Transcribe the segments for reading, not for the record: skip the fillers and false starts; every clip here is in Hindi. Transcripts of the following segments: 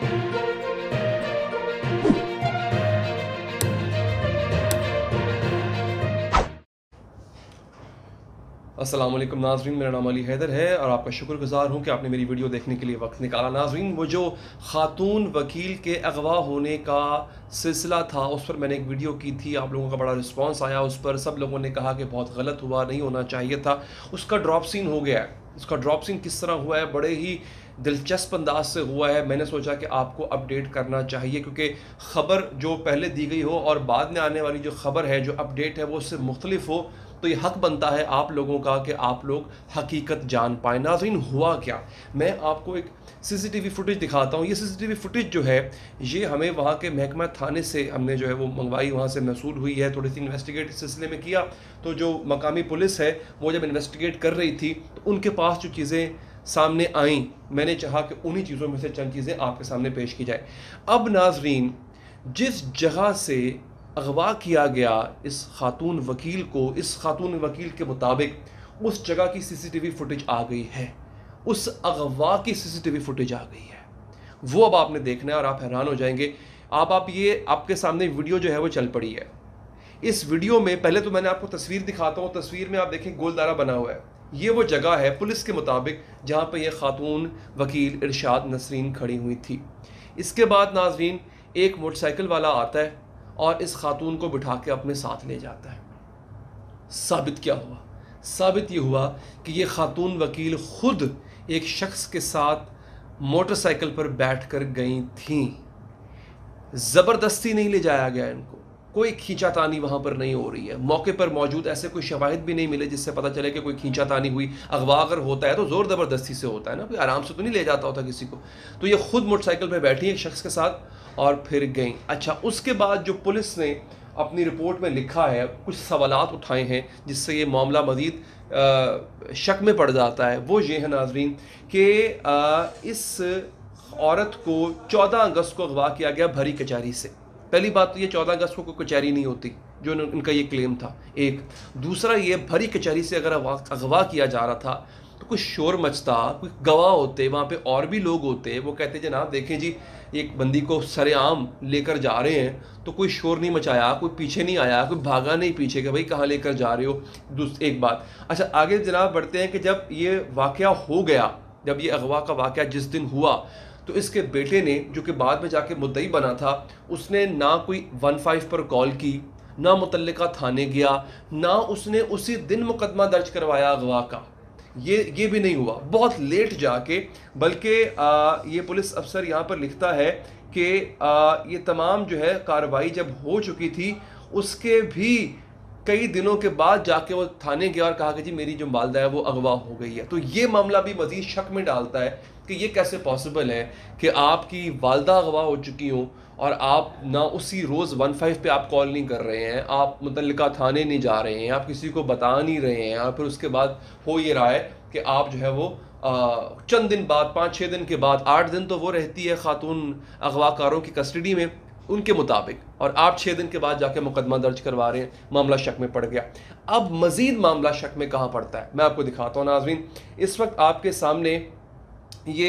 अस्सलाम वालेकुम नाज़रीन, मेरा नाम अली हैदर है और आपका शुक्रगुज़ार हूँ कि आपने मेरी वीडियो देखने के लिए वक्त निकाला। नाज़रीन, वो जो ख़ातून वकील के अगवा होने का सिलसिला था, उस पर मैंने एक वीडियो की थी। आप लोगों का बड़ा रिस्पांस आया उस पर। सब लोगों ने कहा कि बहुत गलत हुआ, नहीं होना चाहिए था। उसका ड्रॉप सीन हो गया है। उसका ड्रॉप सीन किस तरह हुआ है, बड़े ही दिलचस्प अंदाज से हुआ है। मैंने सोचा कि आपको अपडेट करना चाहिए, क्योंकि ख़बर जो पहले दी गई हो और बाद में आने वाली जो ख़बर है, जो अपडेट है, वो उससे मुख्तलिफ हो, तो ये हक़ बनता है आप लोगों का कि आप लोग हकीकत जान पाएँ। नाज़रीन, हुआ क्या, मैं आपको एक सीसीटीवी फुटेज दिखाता हूँ। ये सीसीटीवी फुटेज जो है, ये हमें वहाँ के महकमा थाने से हमने जो है वो मंगवाई, वहाँ से मसूल हुई है। थोड़ी सी इन्वेस्टिगेट इस सिलसिले में किया, तो जो मकामी पुलिस है वो जब इन्वेस्टिगेट कर रही थी तो उनके पास जो चीज़ें सामने आईं, मैंने चाहा कि उन्हीं चीज़ों में से चंद चीज़ें आपके सामने पेश की जाए। अब नाज़रीन, जिस जगह से अगवा किया गया इस खातून वकील को, इस खातून वकील के मुताबिक उस जगह की सीसीटीवी फुटेज आ गई है। उस अगवा की सीसीटीवी फुटेज आ गई है। वो अब आपने देखना है और आप हैरान हो जाएंगे। आप ये आपके सामने वीडियो जो है वो चल पड़ी है। इस वीडियो में पहले तो मैंने आपको तस्वीर दिखाता हूँ। तस्वीर में आप देखें गोलदारा बना हुआ है। ये वो जगह है पुलिस के मुताबिक जहाँ पर यह खातून वकील इरशाद नसरीन खड़ी हुई थी। इसके बाद नाजरीन, एक मोटरसाइकिल वाला आता है और इस खातून को बिठा के अपने साथ ले जाता है। साबित क्या हुआ? साबित ये हुआ कि ये खातून वकील खुद एक शख्स के साथ मोटरसाइकिल पर बैठकर गई थीं। ज़बरदस्ती नहीं ले जाया गया इनको, कोई खींचातानी वहाँ पर नहीं हो रही है। मौके पर मौजूद ऐसे कोई शवाहिद भी नहीं मिले जिससे पता चले कि कोई खींचातानी हुई। अगवा अगर होता है तो ज़ोर ज़बरदस्ती से होता है ना, कोई आराम से तो नहीं ले जाता होता किसी को। तो ये खुद मोटरसाइकिल पर बैठी एक शख्स के साथ और फिर गई। अच्छा, उसके बाद जो पुलिस ने अपनी रिपोर्ट में लिखा है, कुछ सवालात उठाए हैं जिससे ये मामला मज़ीद शक में पड़ जाता है। वो ये है नाजरीन कि इस औरत को 14 अगस्त को अगवा किया गया भरी कचहरी से। पहली बात तो ये 14 अगस्त को कोई कचहरी नहीं होती, जो इनका ये क्लेम था। एक दूसरा, ये भरी कचहरी से अगर अगवा किया जा रहा था तो कुछ शोर मचता, कोई गवाह होते, वहाँ पे और भी लोग होते। वो कहते जनाब देखें जी, एक बंदी को सरेआम लेकर जा रहे हैं, तो कोई शोर नहीं मचाया, कोई पीछे नहीं आया, कोई भागा नहीं पीछे कि भाई कहाँ लेकर जा रहे हो। एक बात। अच्छा, आगे जनाब बढ़ते हैं कि जब ये वाक़या हो गया, जब ये अगवा का वाक़या जिस दिन हुआ, तो इसके बेटे ने, जो कि बाद में जाके मुद्दई बना था, उसने ना कोई 15 पर कॉल की, ना मुतल्लिका थाने गया, ना उसने उसी दिन मुकदमा दर्ज करवाया अगवा का। ये भी नहीं हुआ, बहुत लेट जाके। बल्कि ये पुलिस अफसर यहाँ पर लिखता है कि ये तमाम जो है कार्रवाई जब हो चुकी थी, उसके भी कई दिनों के बाद जाके वो थाने गया और कहा कि जी मेरी जो वालदा है वो अगवा हो गई है। तो ये मामला भी मज़ीद शक में डालता है कि ये कैसे पॉसिबल है कि आपकी वालदा अगवा हो चुकी हों और आप ना उसी रोज़ 15 पे आप कॉल नहीं कर रहे हैं, आप मुतल्लिका थाने नहीं जा रहे हैं, आप किसी को बता नहीं रहे हैं, और फिर उसके बाद हो ये रहा है कि आप जो है वो चंद दिन बाद, 5-6 दिन के बाद, 8 दिन तो वो रहती है खातून अगवाकारों की कस्टडी में उनके मुताबिक, और आप 6 दिन के बाद जाके मुकदमा दर्ज करवा रहे हैं। मामला शक में पड़ गया। अब मज़ीद मामला शक में कहाँ पड़ता है, मैं आपको दिखाता हूँ नाज़रीन। इस वक्त आपके सामने ये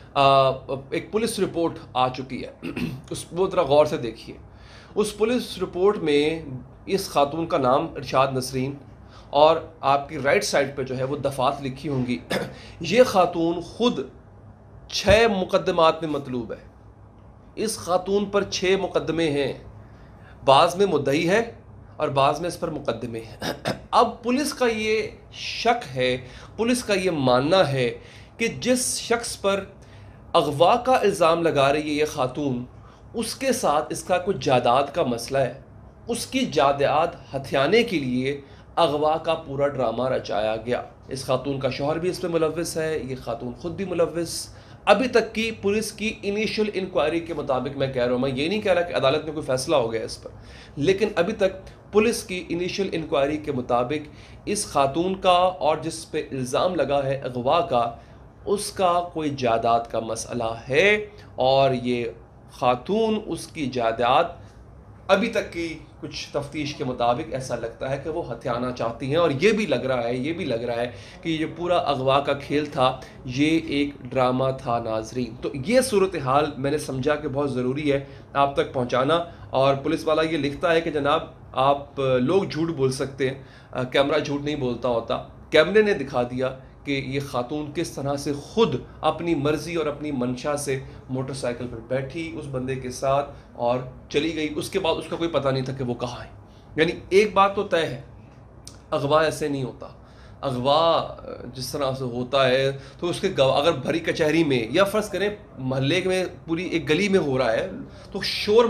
एक पुलिस रिपोर्ट आ चुकी है। वो ज़रा गौर से देखिए। उस पुलिस रिपोर्ट में इस खातून का नाम इरशाद नसरीन, और आपकी राइट साइड पे जो है वो दफ़ात लिखी होंगी। ये खातून खुद 6 मुकदमात में मतलूब है। इस खातून पर 6 मुकदमे हैं। बाज़ में मुद्दई है और बाज़ में इस पर मुकदमे हैं। अब पुलिस का ये शक है, पुलिस का ये मानना है कि जिस शख्स पर अगवा का इल्ज़ाम लगा रही है ये खातून, उसके साथ इसका कुछ जायदाद का मसला है। उसकी जायदाद हथियाने के लिए अगवा का पूरा ड्रामा रचाया गया। इस खातून का शौहर भी इस पर मुलव्वस है, ये खातून खुद भी मुलव्वस। अभी तक की पुलिस की इनिशियल इंक्वायरी के मुताबिक, मैं कह रहा हूँ, मैं ये नहीं कह रहा कि अदालत में कोई फैसला हो गया इस पर, लेकिन अभी तक पुलिस की इनिशियल इंक्वायरी के मुताबिक इस खातून का और जिस पे इल्ज़ाम लगा है अगवा का, उसका कोई जायदाद का मसला है, और ये खातून उसकी जायदाद अभी तक की कुछ तफ्तीश के मुताबिक ऐसा लगता है कि वो हथियाना चाहती हैं, और ये भी लग रहा है कि ये पूरा अगवा का खेल था, ये एक ड्रामा था नाजरीन। तो ये सूरत हाल मैंने समझा कि बहुत ज़रूरी है आप तक पहुँचाना। और पुलिस वाला ये लिखता है कि जनाब आप लोग झूठ बोल सकते हैं, कैमरा झूठ नहीं बोलता होता। कैमरे ने दिखा दिया कि ये खातून किस तरह से खुद अपनी मर्ज़ी और अपनी मंशा से मोटरसाइकिल पर बैठी उस बंदे के साथ और चली गई। उसके बाद उसका कोई पता नहीं था कि वो कहाँ है। यानी एक बात तो तय है, अगवा ऐसे नहीं होता। अगवा जिस तरह से होता है तो उसके अगर भरी कचहरी में या फ़र्ज़ करें मोहल्ले में पूरी एक गली में हो रहा है तो शोर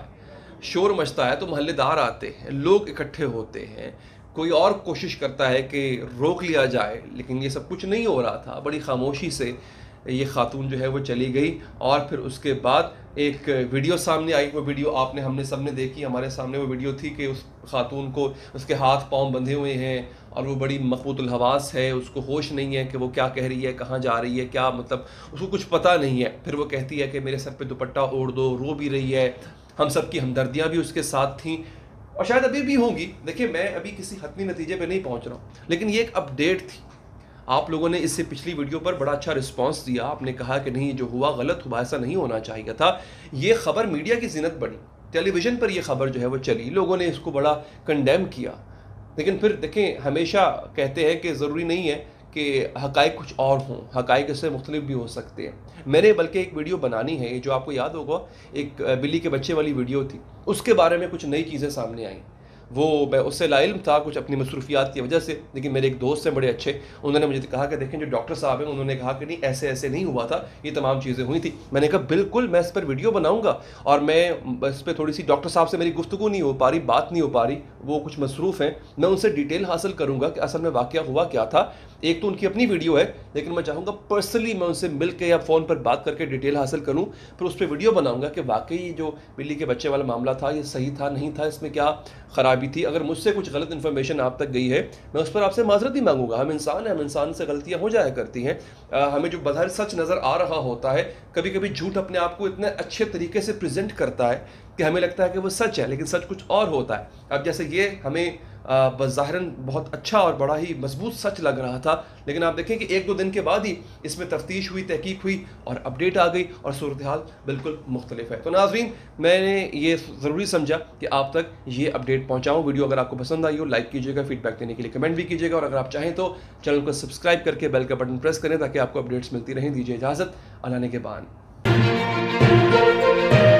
मचता है तो मोहल्लेदार आते हैं, लोग इकट्ठे होते हैं, कोई और कोशिश करता है कि रोक लिया जाए, लेकिन ये सब कुछ नहीं हो रहा था। बड़ी खामोशी से ये खातून जो है वो चली गई। और फिर उसके बाद एक वीडियो सामने आई। वो वीडियो हमने सबने देखी, हमारे सामने वो वीडियो थी कि उस खातून को उसके हाथ पांव बंधे हुए हैं और वो बड़ी मखबूतुल हवास है, उसको होश नहीं है कि वो क्या कह रही है, कहाँ जा रही है, क्या मतलब उसको कुछ पता नहीं है। फिर वो कहती है कि मेरे सर पे दुपट्टा ओढ़ दो, रो भी रही है। हम सब की हमदर्दियाँ भी उसके साथ थीं और शायद अभी भी होंगी। देखिए मैं अभी किसी हतमी नतीजे पे नहीं पहुंच रहा हूँ, लेकिन ये एक अपडेट थी। आप लोगों ने इससे पिछली वीडियो पर बड़ा अच्छा रिस्पांस दिया, आपने कहा कि नहीं जो हुआ गलत हुआ, ऐसा नहीं होना चाहिए था। ये खबर मीडिया की जिन्नत बनी, टेलीविज़न पर ये खबर जो है वो चली, लोगों ने इसको बड़ा कंडेम किया। लेकिन फिर देखें, हमेशा कहते हैं कि ज़रूरी नहीं है कि हक़ाइक़ कुछ और हों, हक़ाइक़ इससे मुख्तलिफ भी हो सकते हैं। मैंने बल्कि एक वीडियो बनानी है, जो आपको याद होगा एक बिल्ली के बच्चे वाली वीडियो थी, उसके बारे में कुछ नई चीज़ें सामने आई। वो मैं उससे लाइल्म था कुछ अपनी मसरूफियात की वजह से, लेकिन मेरे एक दोस्त हैं बड़े अच्छे, उन्होंने मुझे कहा कि देखें जो डॉक्टर साहब हैं उन्होंने कहा कि नहीं ऐसे ऐसे नहीं हुआ था, ये तमाम चीज़ें हुई थी। मैंने कहा बिल्कुल मैं इस पर वीडियो बनाऊंगा, और मैं इस पर थोड़ी सी डॉक्टर साहब से मेरी गुफ्तगू नहीं हो पा रही, बात नहीं हो पा रही, वो कुछ मसरूफ़ हैं, मैं उनसे डिटेल हासिल करूँगा कि असल में वाक़या हुआ क्या था। एक तो उनकी अपनी वीडियो है, लेकिन मैं चाहूँगा पर्सनली मैं उनसे मिल के या फ़ोन पर बात करके डिटेल हासिल करूँ, फिर उस पर वीडियो बनाऊँगा कि वाकई जो बिल्ली के बच्चे वाला मामला था ये सही था नहीं था, इसमें क्या ख़राबी थी। अगर मुझसे कुछ गलत इन्फॉर्मेशन आप तक गई है, मैं उस पर आपसे माजरत ही मांगूंगा। हम इंसान हैं, हम इंसान से गलतियाँ हो जाया करती हैं। हमें जो बज़ाहिर सच नज़र आ रहा होता है, कभी कभी झूठ अपने आप को इतने अच्छे तरीके से प्रेजेंट करता है कि हमें लगता है कि वो सच है, लेकिन सच कुछ और होता है। अब जैसे ये हमें बज़ाहिरन बहुत अच्छा और बड़ा ही मजबूत सच लग रहा था, लेकिन आप देखें कि एक दो दिन के बाद ही इसमें तफ्तीश हुई, तहकीक हुई और अपडेट आ गई और सूरत हाल बिल्कुल मुख्तलिफ है। तो नाज़रीन, मैंने ये ज़रूरी समझा कि आप तक ये अपडेट पहुँचाऊँ। वीडियो अगर आपको पसंद आई हो लाइक कीजिएगा, फीडबैक देने के लिए कमेंट भी कीजिएगा, और अगर आप चाहें तो चैनल को सब्सक्राइब करके बेल का बटन प्रेस करें ताकि आपको अपडेट्स मिलती रहें। दीजिए इजाज़त, अल्लाह ने के बान।